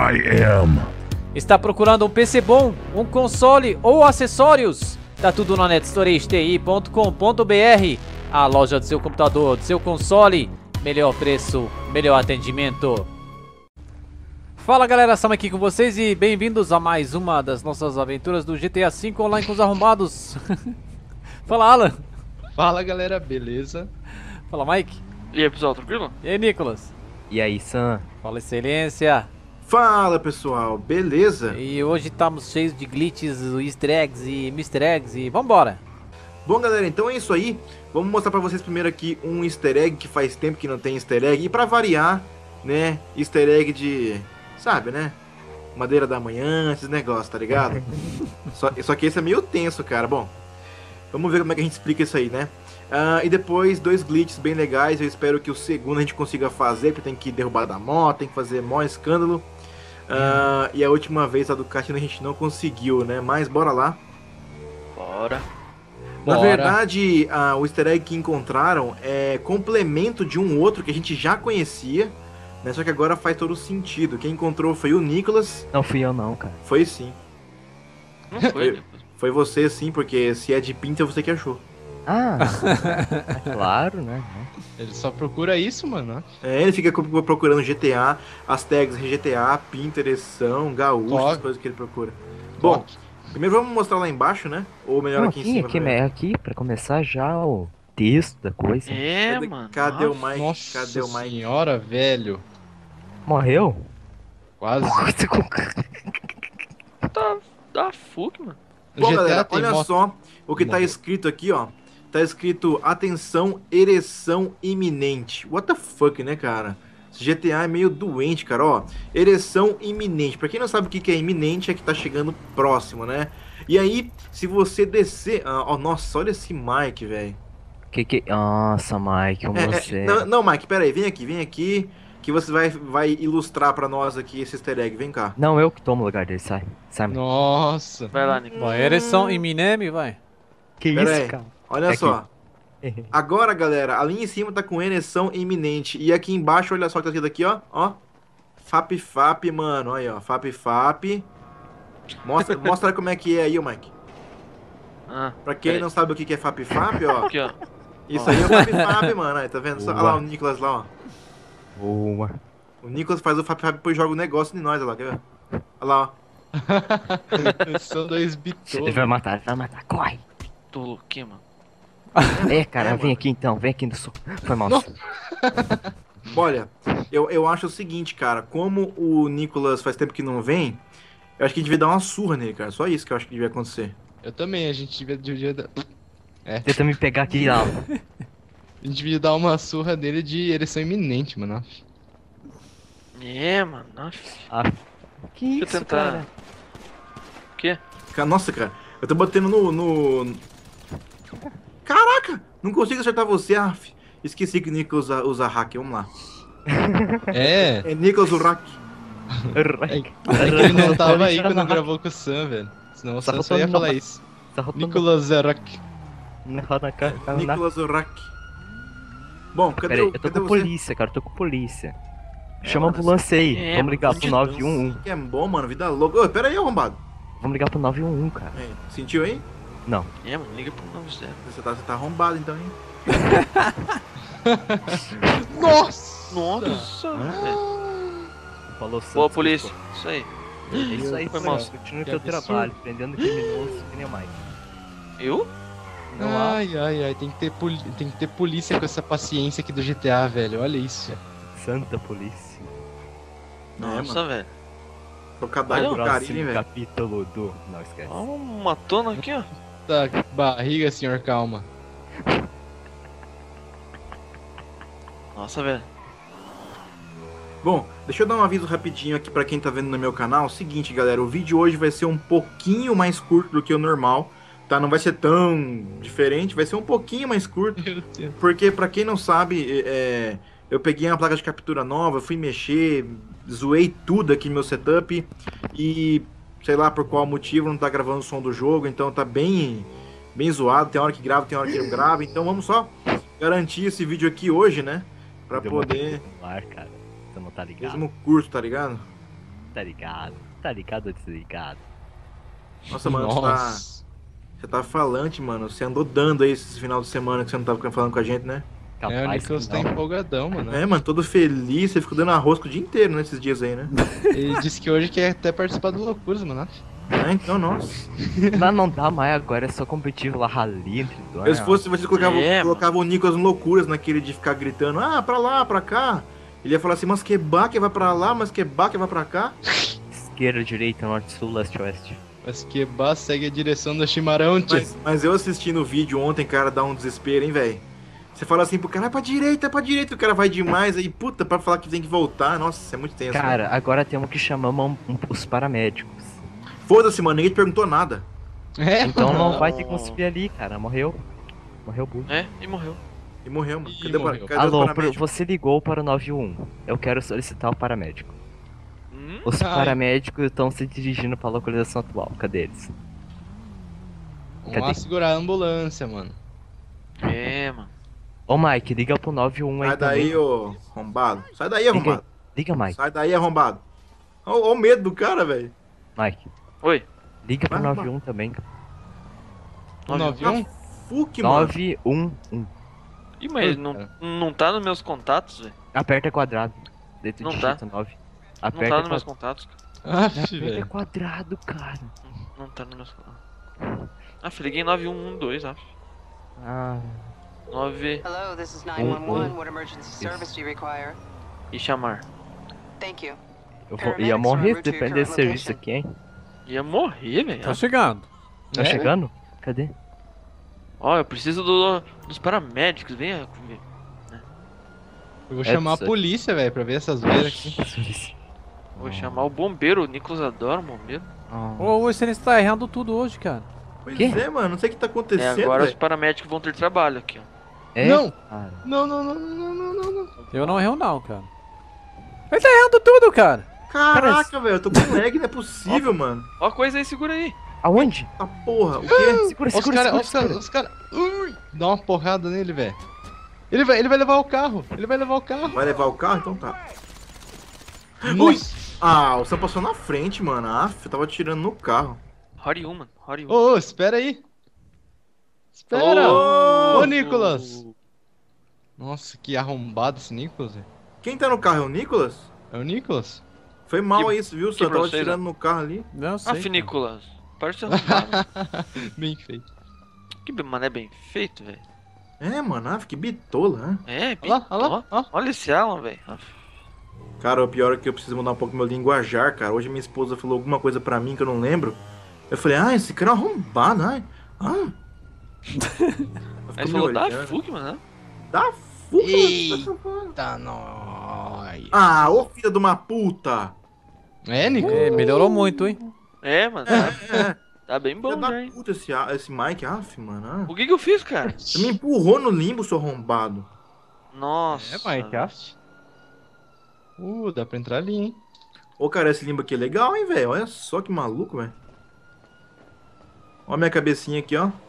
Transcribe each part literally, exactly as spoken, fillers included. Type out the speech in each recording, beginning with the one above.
I am. Está procurando um P C bom, um console ou acessórios? Tá tudo na netstorage ponto com ponto br, a loja do seu computador, do seu console. Melhor preço, melhor atendimento. Fala galera, estamos aqui com vocês e bem-vindos a mais uma das nossas aventuras do G T A cinco Online com os arrombados. Fala Alan. Fala galera, beleza? Fala Mike. E aí pessoal, tranquilo? E aí Nicolas. E aí Sam. Fala excelência. Fala pessoal, beleza? E hoje estamos cheios de glitches, easter eggs e mister eggs e vambora. Bom galera, então é isso aí. Vamos mostrar pra vocês primeiro aqui um easter egg que faz tempo que não tem easter egg. E pra variar, né, easter egg de, sabe, né, madeira da manhã, esses negócios, tá ligado? só, só que esse é meio tenso, cara. Bom, vamos ver como é que a gente explica isso aí, né? Uh, e depois dois glitches bem legais. Eu espero que o segundo a gente consiga fazer, porque tem que derrubar da moto, tem que fazer mó escândalo. Uh, e a última vez a do cassino a gente não conseguiu, né? Mas bora lá. Bora. Na Bora. verdade, uh, o easter egg que encontraram é complemento de um outro que a gente já conhecia, né? Só que agora faz todo sentido. Quem encontrou foi o Nicolas. Não fui eu não, cara. Foi sim. Não foi, Foi, foi você sim, porque se é de pinta você que achou. Ah, é claro, né? Ele só procura isso, mano. É, ele fica procurando G T A, as tags G T A, pinta, ereção, gaúcho, Ó. as coisas que ele procura. Bom, primeiro vamos mostrar lá embaixo, né? Ou melhor Não, aqui, aqui, em cima. aqui, primeiro. aqui, pra começar já o texto da coisa. É, Cadê, mano. cadê o Nossa. Mike? Nossa Cadê o Mike? senhora, velho. Morreu? Quase. Tá, tá fuck, mano. Bom, G T A galera, tem olha moto. só o que tá Morreu. escrito aqui, ó. Tá escrito, atenção, ereção iminente. What the fuck, né, cara? Esse G T A é meio doente, cara, ó. Ereção iminente. Pra quem não sabe o que que é iminente, é que tá chegando próximo, né? E aí, se você descer... Ah, ó, nossa, olha esse Mike, velho. Que que... Nossa, Mike, como É, é, você... não, não, Mike, pera aí, vem aqui, vem aqui. Que você vai, vai ilustrar pra nós aqui esse easter egg. Vem cá. Não, eu que tomo o lugar dele, sai. Sai, Mike. Nossa. Vai lá, Nico. Vai, ereção em Minemi, vai. Que Pera isso, aí. cara? Olha É só. Agora, galera, ali em cima tá com ereção iminente. E aqui embaixo, olha só o que tá escrito aqui, ó. Ó. Fap Fap, mano. Aí, ó. Fap Fap. Mostra, mostra como é que é aí, ô Mike. Ah, Pra quem peraí. não sabe o que que é Fap Fap, ó. Aqui, ó. Isso aí é o Fap Fap, mano. Aí, tá vendo? Só- Olha lá o Nicolas lá, ó. Boa. O Nicolas faz o Fap Fap e depois joga o negócio de nós, olha lá. Quer ver? Olha lá, ó. São dois Ele bitolos. vai matar, ele vai matar. Corre. Tô louco aqui, mano. É, cara, É, vem mano. aqui então, vem aqui no sul. Foi mal. Não. Olha, eu, eu acho o seguinte, cara. Como o Nicolas faz tempo que não vem, eu acho que a gente devia dar uma surra nele, cara. Só isso que eu acho que devia acontecer. Eu também, a gente devia, devia dar... É, Tenta me pegar aqui, ó. a gente devia dar uma surra dele de ereção iminente, mano. É, mano. Nossa. Ah, que Deixa eu isso, tentar. cara? O quê? Cara, nossa, cara. Eu tô batendo no, no... Caraca! Não consigo acertar você, af. Esqueci que o Nicolas usa, usa hack. Vamos lá. É. É Nicolas o hack. É que ele não tava aí quando gravou com o Sam, velho. Senão o Tá Sam só ia faltando falar uma- isso. Tá rotando... Nicolas Zerak. Nicolas o hack. Bom, cadê, Pera aí, o, eu tô cadê com você? polícia, cara, eu tô com polícia. Chama a mano, ambulância aí, é, vamos ligar pro Que nove um um. Que é bom, mano. Vida louca. Ô, pera aí, arrombado. Vamos ligar pro nove um um, cara. Aí, sentiu aí? Não. É, mano. Liga pro nove zero. Você tá, você tá arrombado, então, hein? Nossa! Nossa. Falou Santos. Boa, polícia. Isso aí. É isso aí, Foi foi mal. mal. Continue o Que teu absurdo. trabalho, prendendo criminosos que nem o Mike. Eu? Não há Ai, ai, ai, tem que, ter poli... tem que ter polícia com essa paciência aqui do G T A, velho. Olha isso. santa polícia. Nossa, velho. Trocadilho do Olha, carinho, Próximo velho. capítulo do... Não, esquece. Ó, uma tona aqui, ó. Tá, barriga, senhor, calma. Nossa, velho. Bom, deixa eu dar um aviso rapidinho aqui pra quem tá vendo no meu canal. Seguinte, galera, o vídeo hoje vai ser um pouquinho mais curto do que o normal, tá? Não vai ser tão diferente, vai ser um pouquinho mais curto, Meu Deus. porque pra quem não sabe, é, eu peguei uma placa de captura nova, fui mexer, zoei tudo aqui no meu setup e sei lá por qual motivo não tá gravando o som do jogo, então tá bem, bem zoado, tem hora que grava, tem hora que não grava, então vamos só garantir esse vídeo aqui hoje, né? Pra Deu poder... celular, cara. Você não tá ligado. Mesmo curto, tá ligado? tá ligado. Tá ligado ou desligado? Nossa, mano, você tá, Nossa. você tá falante, mano. Você andou dando aí esse final de semana que você não tava falando com a gente, né? É, o Capaz Nicolas que tá não. empolgadão, mano. É, mano, todo feliz. Você ficou dando arroz o dia inteiro nesses dias aí, né? Ele disse que hoje quer até participar do Loucuras, mano. É, então, nossa. Não, não dá mais agora, é só competitivo lá, rali entre dois. Se fosse, você colocava, É, colocava o Nicolas em loucuras naquele de ficar gritando, ah, pra lá, pra cá. Ele ia falar assim, mas que que vai pra lá, mas que que vai pra cá. Esquerda, direita, norte, sul, leste, oeste. Mas que bah, segue a direção do Chimaronte. Mas, mas eu assisti no vídeo ontem, cara, dá um desespero, hein, velho. Você fala assim pro cara, é pra direita, é pra direita, o cara vai demais, aí, puta, pra falar que tem que voltar, nossa, isso é muito tenso. Cara, mano. agora temos que chamar um- um- os paramédicos. Foda-se, mano, ninguém te perguntou nada. É, Então mano. não vai ter como subir ali, cara. Morreu. Morreu o burro. É, e morreu. E morreu, mano. Ih, Cadê, o para- morreu. cadê Alô, os pro- paramédicos? você ligou para o nove um. Eu quero solicitar o paramédico. Hum? Os Ai. paramédicos estão se dirigindo para a localização atual. Cadê eles? Vamos lá segurar a ambulância, mano. É, mano. Ô Mike, liga pro nove um aí Sai daí, também. ô arrombado. Sai daí, Liga, arrombado. liga, Mike. Sai daí, arrombado. Olha o medo do cara, velho. Mike, Oi. liga pro Vai, nove um também. O nove um? Fuck, mano. nove um um. Ih, mas Oi, não, cara. não tá nos meus contatos, velho. Aperta quadrado. Dentro Não de tá. digita nove. Não Aperta, tá nos meus quadrado. contatos. cara. Ah, Aperta velho. quadrado, cara. Não tá nos meus contatos. Ah, filho, liguei nove um um dois, acho. Ah, nove Hello, this is Um, nine one one. um. What emergency service do you require? e chamar. Thank you. eu vou, Paramedics ia are morrer en se route to your depender current desse serviço location. aqui, hein? Ia morrer, velho. Tá chegando. Tá É? chegando? Cadê? Ó, eu preciso do, dos paramédicos, venha comigo. Eu vou É, chamar a precisa- polícia, velho, pra ver essas vezes aqui. Vou chamar o bombeiro, o Nicolas adora o bombeiro. Ah. Ô, você está errando tudo hoje, cara. Pois Quê? é, mano. Não sei o que tá É, acontecendo, agora os velho. paramédicos vão ter trabalho aqui, ó. É? Não. Cara. Não, não, não, não, não, não, não. Eu não erro não, cara. Ele tá errando tudo, cara. Caraca, velho. Eu tô com lag, não é possível, mano. Ó a coisa aí, segura aí. Aonde? Tá porra. O quê? Segura, Ó os segura, caras, ó segura, os caras, segura. os caras. Ui, dá uma porrada nele, velho. Ele vai, ele vai levar o carro. Ele vai levar o carro. Vai levar o carro? Então tá. Nossa. Ah, o Sam passou na frente, mano. Ah, eu tava tirando no carro. Hori um, mano. Hori um. Ô, ô, espera aí. Espera. Ô, Ô, Nicolas. Nossa, que arrombado esse Nicolas, velho. Quem tá no carro é o Nicolas? É o Nicolas? Foi mal Que- isso, viu? Sam quebrou tava vocês, tirando no carro ali. Não sei. Ah, cara. Nicolas. Parece ser arrombado. Bem feito. Que mané bem feito, velho. É, mano. Ah, que bitola, né? É, Olha lá, olha lá. ó. Ó. Olha esse Alan, velho. Cara, o pior é que eu preciso mudar um pouco meu linguajar, cara. Hoje minha esposa falou alguma coisa pra mim que eu não lembro. Eu falei, ah, esse cara é arrombado, ai. Ah. Ela ficou Aí me falou, dá olhando. fuga, mano. Dá fuga. Eita, nóis. Ah, ô filha de uma puta. É, Nicolas? É, melhorou muito, hein? É, mano. Tá, É, tá bem filha bom da já, hein. puta esse, esse Mike, af, mano. Ah. O que que eu fiz, cara? Você me empurrou no limbo, seu arrombado. Nossa. É, Minecraft. Uh, dá pra entrar ali, hein? Ô, cara, esse limbo aqui é legal, hein, velho? Olha só que maluco, velho. Olha minha cabecinha aqui, ó.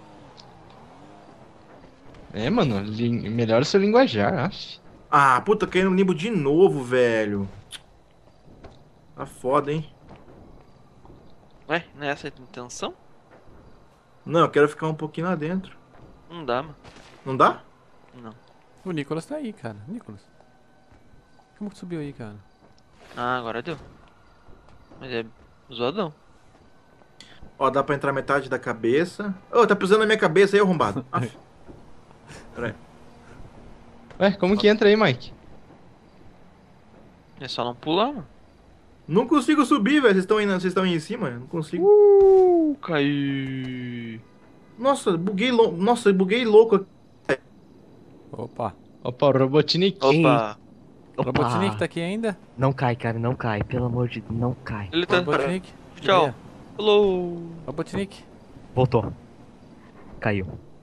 É, mano, lin... melhora o seu linguajar, acho. Ah, puta, caí no limbo de novo, velho. Tá foda, hein? Ué, não é essa a intenção? Não, eu quero ficar um pouquinho lá dentro. Não dá, mano. Não dá? Não. O Nicolas tá aí, cara. Nicolas. Como que subiu aí, cara? Ah, agora deu. Mas é zoadão. Ó, dá pra entrar metade da cabeça. Ô, tá pisando na minha cabeça aí, arrombado. Af. Pera aí. Ué, como que entra aí, Mike? É só não pular, mano. Não consigo subir, velho. Vocês estão aí, na- vocês estão aí em cima? Eu não consigo. Uh, caiu. Nossa, buguei louco. Nossa, buguei louco aqui. Opa. Opa, o Robotnik. Opa. O Robotnik tá aqui ainda? Não cai, cara, não cai. Pelo amor de Deus, não cai. Ele tá... Robotnik. Tchau. Cadê? Falou. Robotnik. Voltou. Caiu.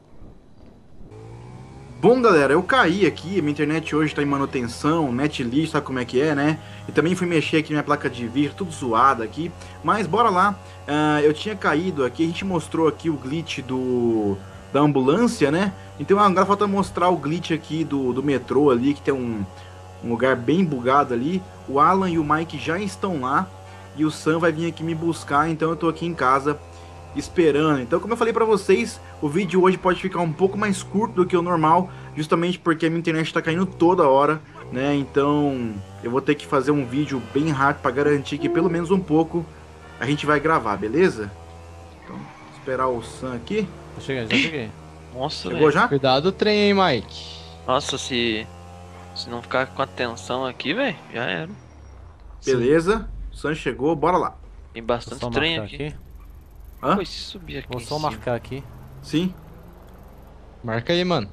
Bom, galera, eu caí aqui. Minha internet hoje tá em manutenção, netlist, sabe como é que é, né? E também fui mexer aqui na minha placa de vídeo, tudo zoado aqui. Mas bora lá. Ah, eu tinha caído aqui, a gente mostrou aqui o glitch do da ambulância, né? Então agora falta mostrar o glitch aqui do, do metrô ali, que tem um, um lugar bem bugado ali. O Alan e o Mike já estão lá. e o Sam vai vir aqui me buscar, então eu tô aqui em casa esperando. Então, como eu falei pra vocês, o vídeo hoje pode ficar um pouco mais curto do que o normal, justamente porque a minha internet tá caindo toda hora, né? Então, eu vou ter que fazer um vídeo bem rápido pra garantir que pelo menos um pouco a gente vai gravar, beleza? Então, esperar o Sam aqui. Tô chegando, já cheguei. Nossa, Chegou velho. já? Cuidado o trem, hein, Mike. Nossa, se. Se não ficar com atenção aqui, velho, já era. Beleza, o Sam chegou, bora lá. Tem Vou bastante só trem marcar aqui. aqui. Hã? Pô, se subir aqui. Vou em só cima. marcar aqui. Sim. Marca aí, mano.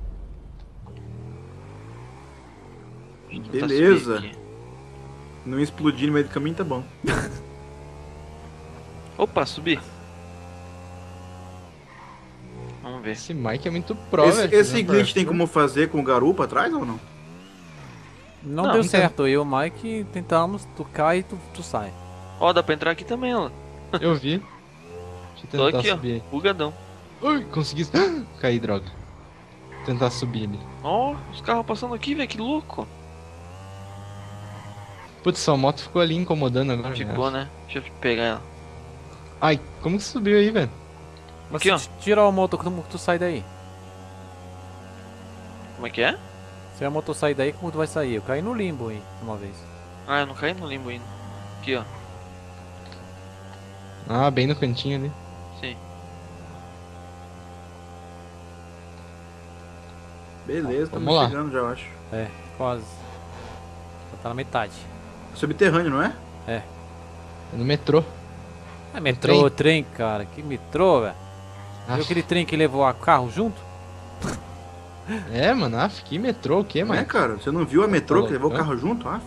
Deixa eu tentar Beleza. subir aqui. Não explodir no meio do caminho, tá bom. Opa, subi. Vamos ver. Esse Mike é muito pro, Esse, velho. esse fazendo glitch tem parkour. como fazer com o garupa atrás ou não? Não, Não, deu não certo. Eu e o Mike tentamos, tu cai e tu, tu sai. Ó, dá pra entrar aqui também, ó. Eu vi. Deixa eu Tô tentar aqui, ó. subir aí. Bugadão. Ui, consegui. Caí, droga. Tentar subir ali. Ó, os carros passando aqui, velho, que louco. Putz, sua moto ficou ali incomodando agora. Ficou, né? né? Deixa eu pegar ela. Ai, como que subiu aí, velho? Mas Aqui, ó. se tirar a moto, como que tu sai daí? Como é que é? Se a moto sair daí, como tu vai sair? Eu caí no limbo aí, uma vez. Ah, eu não caí no limbo ainda. Aqui, ó. Ah, bem no cantinho ali. Sim. Beleza, Vamos estamos lá. chegando já, eu acho. É, quase. Já tá na metade. Subterrâneo, não é? É no metrô. É metrô, trem, cara. Que metrô, velho. Ah, Viu aquele trem que levou a carro junto? É, mano, ah, que metrô, o que, Não é, mano? cara? Você não viu a metrô Tá que levou o loucão? carro junto? Ah,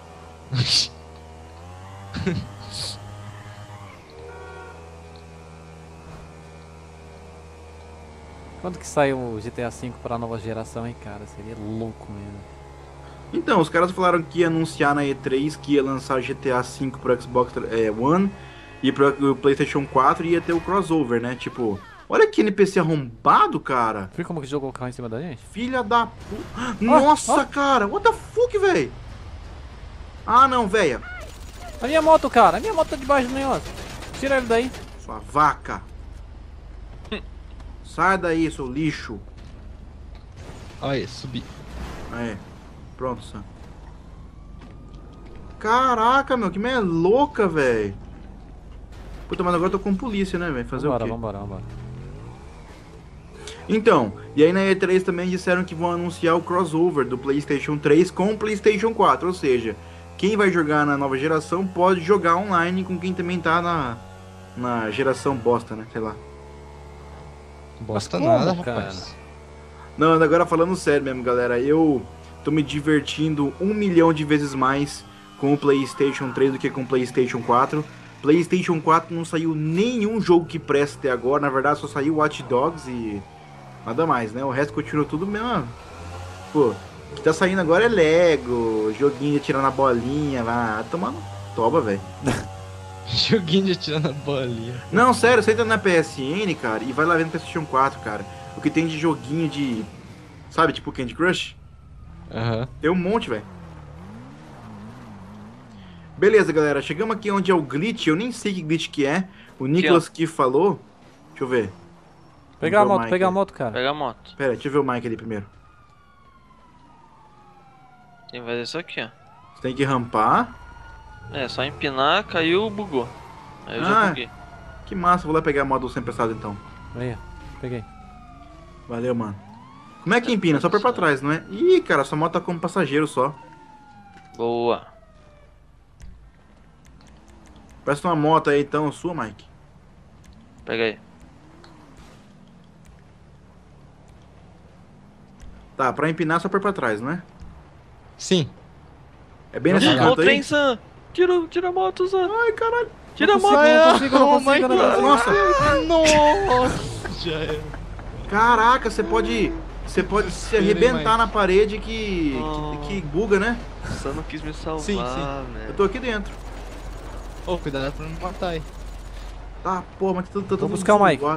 Quando que sai o G T A cinco pra nova geração, hein, cara? Seria louco mesmo. então, os caras falaram que ia anunciar na E três que ia lançar G T A cinco pro Xbox é, One e pro PlayStation quatro e ia ter o crossover, né? Tipo, olha que N P C arrombado, cara. Viu como que jogou o carro em cima da gente? Filha da puta. Nossa, ó. cara. What the fuck, velho? Ah, não, velho. A minha moto, cara. A minha moto tá debaixo do negócio. Tira ele daí. Sua vaca. Sai daí, seu lixo. Olha, subi. Aí. Pronto, Sam. Caraca, meu. Que merda louca, velho. Puta, mas agora eu tô com polícia, né, velho? Fazer Vambora, o quê? vambora, vambora. Então, e aí na E três também disseram que vão anunciar o crossover do PlayStation três com o PlayStation quatro, ou seja, quem vai jogar na nova geração pode jogar online com quem também tá na, na geração bosta, né? Sei lá. Bosta como, nada, cara? rapaz. Não, agora falando sério mesmo, galera, eu tô me divertindo um milhão de vezes mais com o PlayStation três do que com o PlayStation quatro. PlayStation quatro não saiu nenhum jogo que presta até agora, na verdade só saiu Watch Dogs e nada mais, né? O resto continua tudo mesmo. Pô, o que tá saindo agora é Lego, joguinho de atirar na bolinha, vai tomando toba, velho. Joguinho de atirando a bolinha. Não, sério, você entra na P S N, cara, e vai lá ver no PlayStation quatro, cara. O que tem de joguinho de, sabe, tipo Candy Crush? Aham. Tem um monte, velho. Beleza, galera, chegamos aqui onde é o glitch, eu nem sei que glitch que é. O Nicolas que falou. Deixa eu ver. Pegar a Vamos ver o moto, Mike pegar a aí. moto, cara. Pega a moto. Pera, deixa eu ver o Mike ali primeiro. Tem que fazer isso aqui, ó. Você tem que rampar. É, só empinar, caiu, bugou. Aí eu Ah. já buguei. Que massa, vou lá pegar a moto sem emprestado então. Aí, peguei. Valeu, mano. Como é que empina? Só por pra trás, não é? Ih, cara, sua moto tá como passageiro só. Boa. Presta uma moto aí então, sua, Mike. Pega aí. Tá, pra empinar só por pra trás, não é? Sim. É bem Não, nesse não, Ó o canto aí? trem, Sam. Tira, tira a moto, Sam. Ai, caralho. Tira a moto. Não consigo, não consigo, não consigo. Nossa. Nossa, já era. Caraca, você pode... Você pode se Desespero, hein, arrebentar Mike? na parede que, Oh. que... que buga, né? O Sam não quis me salvar, Sim, sim. velho. Eu tô aqui dentro. Ô, cuidado pra não me matar aí. Ah, porra, mas tá tá tudo buscar o Mike. zoado.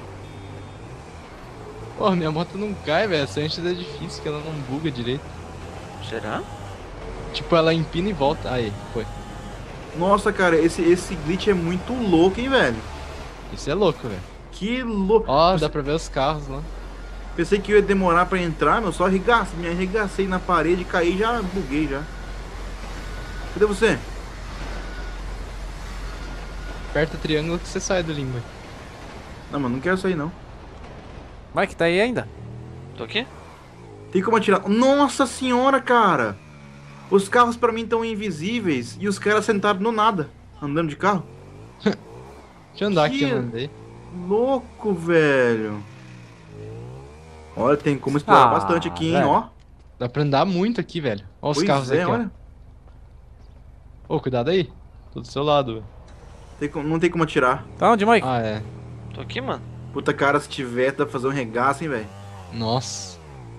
Pô, minha moto não cai, velho. Essa antes é difícil, que ela não buga direito. Será? Tipo, ela empina e volta. Aí, foi. Nossa, cara, esse, esse glitch é muito louco, hein, velho? Isso é louco, velho. Que louco. Ó, dá pra ver os carros lá. Pensei que ia demorar pra entrar, meu. Só arregacei, me arregacei na parede, caí e já buguei já. Cadê você? Aperta o triângulo que você sai do limbo. Não, mano, não quero sair, não. Mike, tá aí ainda? Tô aqui? Tem como atirar. Nossa senhora, cara! Os carros pra mim estão invisíveis e os caras sentados no nada, andando de carro. Deixa eu andar Que aqui, eu mandei. louco, velho. Olha, tem como explorar Ah, bastante aqui, hein, velho. ó. Dá pra andar muito aqui, velho. Ó os Pois carros é, aqui, olha. ó. Ô, cuidado aí. Tô do seu lado, velho. Tem como- não tem como atirar. Tá onde, Mike? Ah, é. Tô aqui, mano. Puta cara, se tiver, dá pra fazer um regaço, hein, velho. Nossa.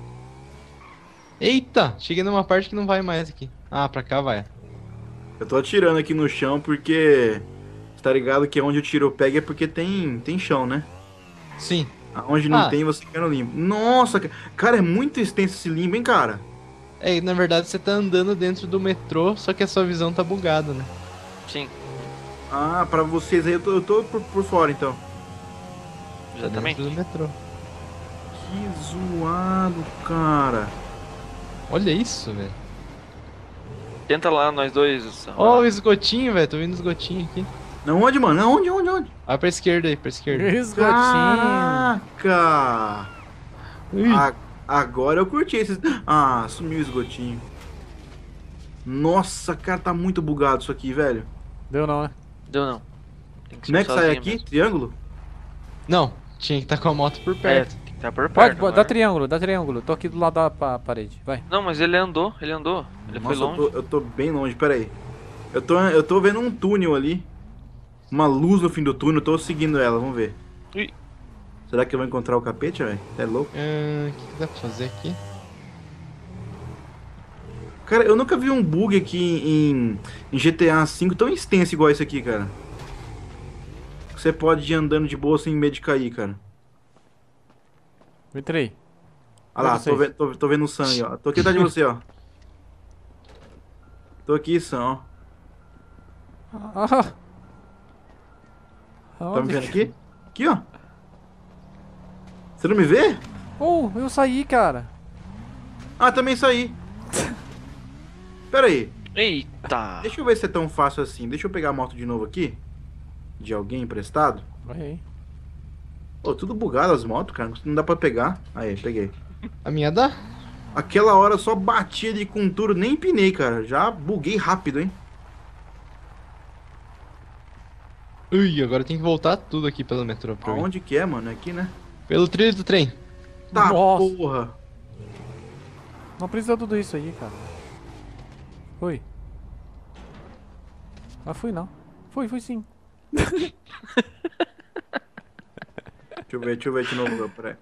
Eita, cheguei numa parte que não vai mais aqui. Ah, pra cá vai. Eu tô atirando aqui no chão porque... Você tá ligado que onde o tiro pega é porque tem, tem chão, né? Sim. Aonde não Ah. tem, você fica no limbo. Nossa, ca- cara, é muito extenso esse limbo, hein, cara? É, na verdade você tá andando dentro do metrô, só que a sua visão tá bugada, né? Sim, Ah, pra vocês aí, eu tô, eu tô por, por fora, então. Tá exatamente. dentro do metrô. Que zoado, cara. Olha isso, velho. Tenta lá, nós dois. Ó o esgotinho, velho. Tô vendo esgotinho aqui. Não, onde, mano? Não, onde, onde, onde? Vai pra esquerda aí, pra esquerda. Esgotinho. Caraca! Ui. A- agora eu curti esses... Ah, sumiu o esgotinho. Nossa, cara, tá muito bugado isso aqui, velho. Deu não, né? Deu não. Tem ser Como é que sai sozinho aqui? mesmo. Triângulo? Não, tinha que estar com a moto por É, perto. tem que estar por Pode, perto. pode, agora. dá triângulo, dá triângulo. Tô aqui do lado da pa- parede. Vai. Não, mas ele andou, ele andou. Ele Nossa, foi longe. Eu, tô, eu tô bem longe, pera aí. Eu tô, eu tô vendo um túnel ali. Uma luz no fim do túnel, eu tô seguindo ela, vamos ver. Ui. Será que eu vou encontrar o capete, velho? É louco. Ah, O que, que dá pra fazer aqui? Cara, eu nunca vi um bug aqui em, em G T A cinco tão extenso igual esse aqui, cara. Você pode ir andando de boa sem medo de cair, cara. Entrei. Olha lá, Pra tô, vocês. ve- tô, tô vendo o Sam aí, ó. Tô aqui atrás de você, ó. Tô aqui, Sam, ó. Ah. Tá me vendo aqui? Aqui, ó. Você não me vê? Oh, eu saí, cara. Ah, também saí. Pera aí. Eita! Deixa eu ver se é tão fácil assim. Deixa eu pegar a moto de novo aqui. De alguém emprestado. Vai aí. Pô, tudo bugado as motos, cara. Não dá pra pegar. Aí, peguei. A minha dá? Aquela hora eu só bati ali com tudo, nem empinei, cara. Já buguei rápido, hein? Ui, agora tem que voltar tudo aqui pelo metrô pra mim. Aonde que é, mano? É aqui, né? Pelo trilho do trem. Tá, Nossa. porra. Não precisa tudo isso aí, cara. Fui. Ah, fui não. Fui, fui sim. Deixa eu ver, deixa eu ver de novo, meu. Peraí.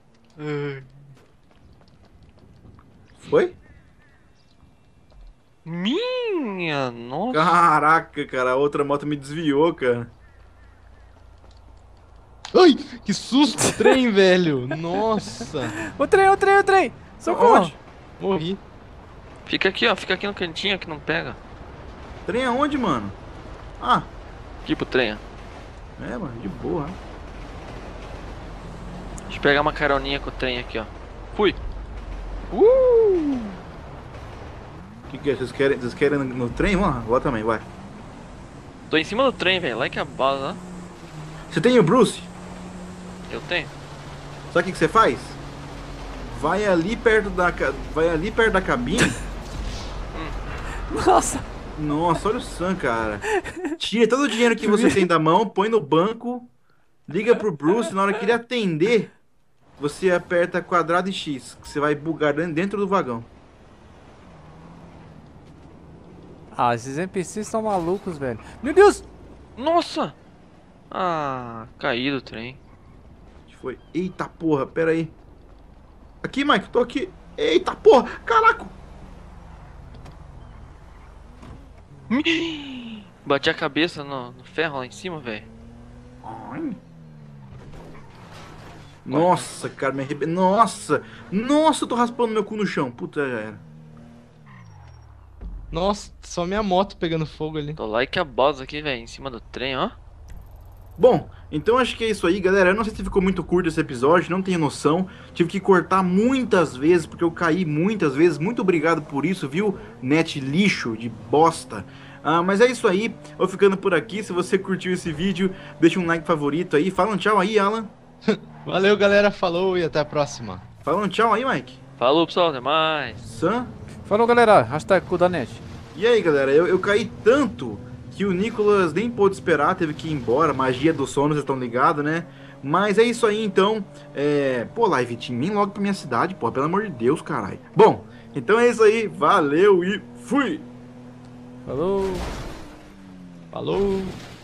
Foi? Minha nossa! Caraca, cara. A outra moto me desviou, cara. Ai, que susto, trem, velho. Nossa. O trem, o trem, o trem! Socorro! Onde? Morri. Fica aqui, ó. Fica aqui no cantinho que não pega. Trem aonde, mano? Ah, Aqui pro trem, ó. é, mano. De boa. Deixa eu pegar uma caroninha com o trem aqui, ó. Fui! O que, que é? Vocês querem, vocês querem no, no trem? Vamos lá. Agora também, vai. Tô em cima do trem, velho. Like a bala, ó. Você tem o Bruce? Eu tenho. Sabe o que, que você faz? Vai ali perto da ca- vai ali perto da cabine. Nossa! Nossa, olha o Sam, cara. Tira todo o dinheiro que você tem da mão, põe no banco, liga pro Bruce, na hora que ele atender, você aperta quadrado e X, que você vai bugar dentro- dentro do vagão. Ah, esses N P Cs estão malucos, velho. Meu Deus! Nossa! Ah, caí do trem. Foi. Eita porra, pera aí. Aqui, Mike, tô aqui. Eita porra, caraca. Bati a cabeça no, no ferro lá em cima, velho. Ai. Nossa, cara, me arrebentei. Nossa, nossa, eu tô raspando meu cu no chão. Puta, já era. Nossa, só minha moto pegando fogo ali. Tô like a boss aqui, velho, em cima do trem, ó. Bom, então acho que é isso aí, galera. Eu não sei se ficou muito curto esse episódio, não tenho noção. Tive que cortar muitas vezes, porque eu caí muitas vezes. Muito obrigado por isso, viu? Net lixo de bosta. Ah, mas é isso aí, eu vou ficando por aqui. Se você curtiu esse vídeo, deixa um like favorito aí. Fala um tchau aí, Alan. Valeu, galera. Falou e até a próxima. Fala um tchau aí, Mike. Falou, pessoal, até mais. Sam. Falou, galera. Hashtag Kudanet. E aí, galera, eu, eu caí tanto que o Nicolas nem pôde esperar, teve que ir embora. Magia do sono, vocês estão ligados, né? Mas é isso aí, então. É... Pô, Live Team, vem logo pra minha cidade, pô. Pelo amor de Deus, caralho. Bom, então é isso aí. Valeu e fui! Falou. Falou.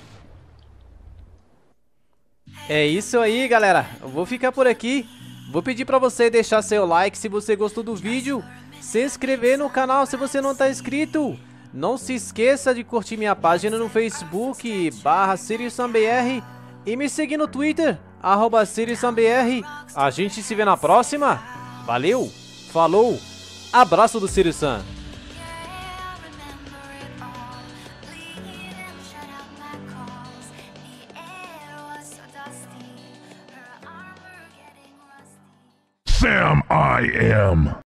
É isso aí, galera. Eu vou ficar por aqui. Vou pedir pra você deixar seu like se você gostou do vídeo. Se inscrever no canal se você não tá inscrito. Não se esqueça de curtir minha página no Facebook, barra SiriusSamBR. E me seguir no Twitter, arroba SiriusSamBR. A gente se vê na próxima. Valeu, falou, abraço do Sirius Sam. Sam I am.